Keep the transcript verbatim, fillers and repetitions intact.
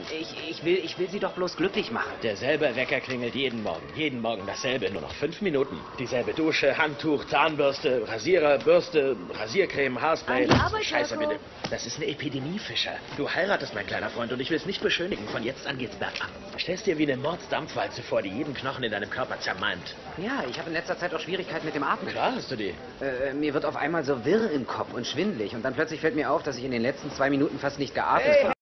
Ich, ich, will, ich will Sie doch bloß glücklich machen. Derselbe Wecker klingelt jeden Morgen. Jeden Morgen dasselbe, nur noch fünf Minuten. Dieselbe Dusche, Handtuch, Zahnbürste, Rasierer, Bürste, Rasiercreme, Haarspray. An die Arbeit, Scheiße, Marco. bitte. Das ist eine Epidemie, Fischer. Du heiratest, mein kleiner Freund, und ich will es nicht beschönigen. Von jetzt an geht's bergab. Stellst dir wie eine Mordsdampfwalze vor, die jeden Knochen in deinem Körper zermalmt. Ja, ich habe in letzter Zeit auch Schwierigkeiten mit dem Atmen. Klar hast du die. Äh, mir wird auf einmal so wirr im Kopf und schwindelig. Und dann plötzlich fällt mir auf, dass ich in den letzten zwei Minuten fast nicht geatmet habe.